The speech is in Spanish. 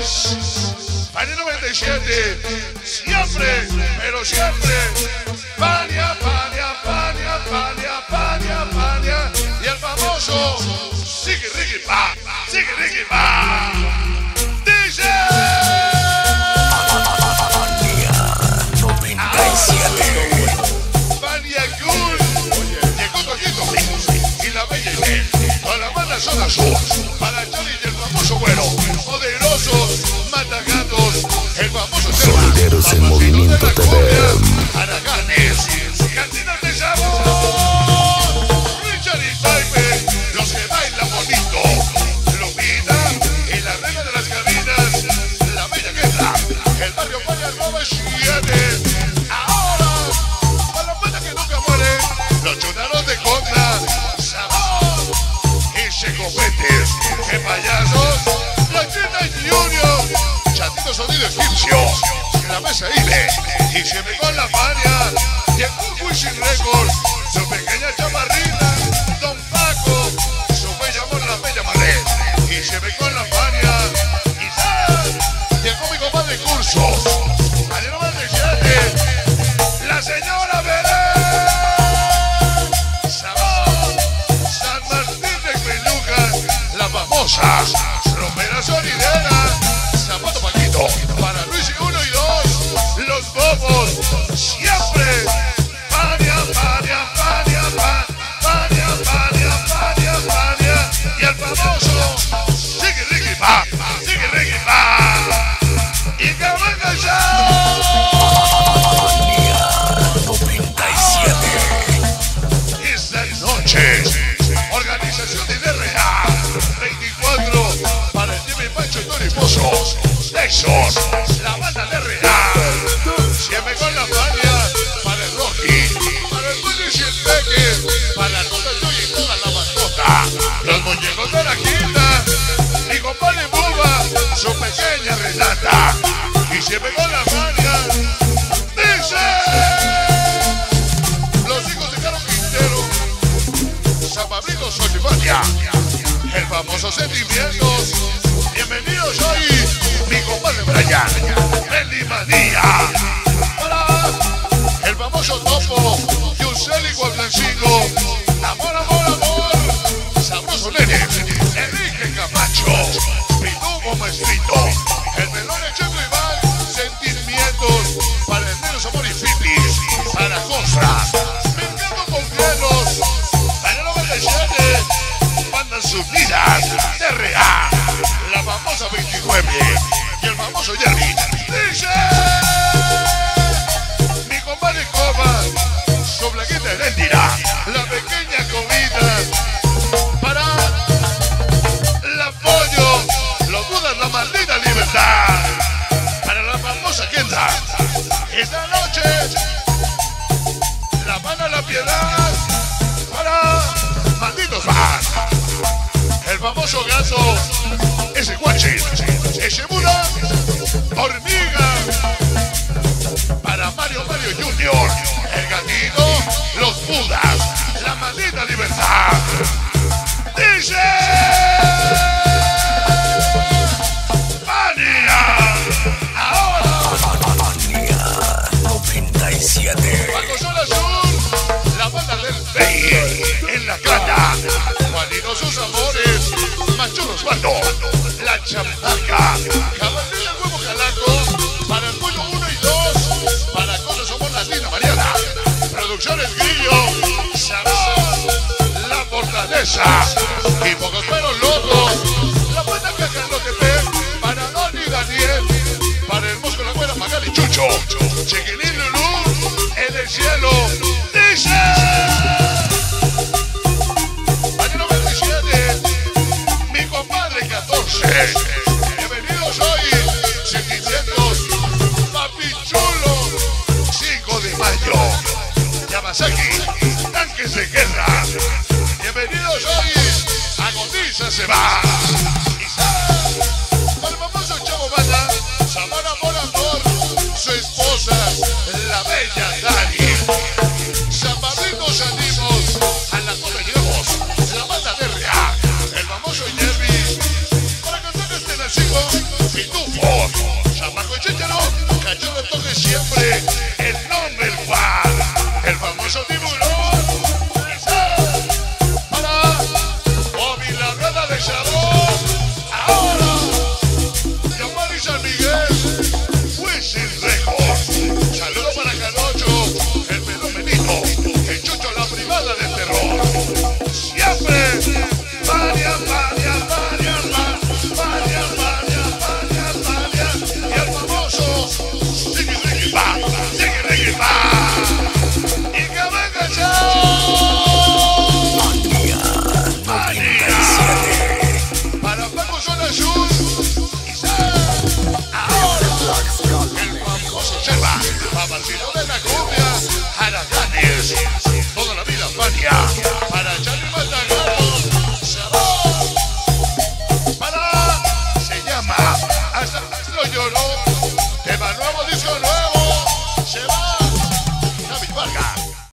2. Año 97. Siempre, pero siempre. Pania, Pania, Pania, Pania, Pania, Pania. Y el famoso Sigue Ricky Pa. Sigue Ricky Pa. Dice. Pania 97. Pania Cool. Llegó Toquito. Y la bella Inés. Con la banda Zona Sur. Para Johnny y el famoso Güero. Poderosos, Matagatos. El famoso Sonideros en Movimiento TV. Araganes. Cantinas de sabor. Richard y Jaime. Los que bailan bonito. Lupita y la reina de las cabinas. La bella Guerra. El barrio Pania 97. Ahora, para la banda que nunca muere. Los chunaros de contra. Sabor. Y checopetes. Que payasos. La China Junior. Chatito sonido egipcio. En la mesa IBE. Y siempre con la Fania. Y el Wishing Records. Su pequeña chamarrita. Don Paco. Su bella amor, la bella Malet. Y siempre con la Fania. Y ¡sal! Llegó mi compadre Curso. Año 97. La señora Belén. Sabor. San Martín de Peluca. La famosa. Romera sonidera. Zapato Paquito. Para Luis y 1 y 2. Los bobos. Siempre. Pania, Pania, Pania, Pania, Pania, Pania, Pania. Y el famoso Sigue Ricky Pa. Sigue Ricky Pa. Y que venga ya. Pania 97. Esta noche, organización de DRA 24 para el Jimmy Pancho y Tony Pozo. Nexos, la banda DRA. Siempre con la Fania para el Rocky, para el Willis y el Peque, para el Cotato y toda la mascota. Los muñecos de la quinta, mi compadre Buba, su pequeña Renata. Y siempre con la Fania, dice. Los hijos de Caro Quintero, San Pablito Solifania, el famoso Sentimientos. Bienvenidos hoy, mi compadre Brian, Bendy Manía. Hola, el famoso Topo, Yuseli Guablancino. Amor, amor, amor. Sabroso Nene, Enrique Camacho, Pitumo Maestrito, el melón Checo Iván, Sentimientos, para el Negro Amor y Fitis, para Costra, Mercado con Fielos, Año 97, Bandas Unidas, TRA, la famosa 29 y el famoso Jerry. Dice mi compadre Coba, su plaqueta Heréndira, la pequeña comida para la pollo, los Budas, la maldita libertad, para la famosa Kendra. Esta noche, la mano a la piedad, para malditos van. El famoso gato, ese guachi, ese Buda, hormiga, para Mario Junior, el gatito, los Budas, la maldita libertad. Dice Pania. Ahora Pania 97. Paco Sol Azul, la banda del Bey, en la cata, Juanito sus amores, Machurros Bando, la Chamaca, Caballera Huevo Calaco, para el Pollo 1 y 2, para Cosas Somos Latina Mariana, Producciones Grillo, Sabor, La Fortaleza, y pocos pero locos, la buena caja no te ve, para Don y Daniel, para el Mosco, la Güera, Magali y Chucho, Chiquilín Lulú, en el cielo, dice. Año 97, mi compadre 14. Bienvenidos hoy, Sentimientos, Papi Chulo, 5 de mayo, Yamazaki, Tanques de Guerra. Bienvenidos hoy, Agotiza se va. Para el famoso Chavo Banda, Samara Amor Amor, su esposa, la bella Dani. San Pablito salimos a la torre, llegamos, la banda DRA, el famoso Jerry, para cantar este nacido. pitufos, chamaco chéchero, cachorro de toque siempre, el nombre, el Juan, el famoso tiburón. Para Bobby la rueda de sabor. Ahora, Yamar y San Miguel, Wisin Records. Saludo para Canocho, el fenomenito, el Chucho, la privada del terror. Siempre, varias. Y el famoso, Ricky Pa. Y que venga para Paco Zona Sur. Ahora, el famoso Selva, Paparcito de la cumbia, Haraganes, toda la vida Fania, para Charlie Matagano, Sabor, para, se llama, hasta lo lloró.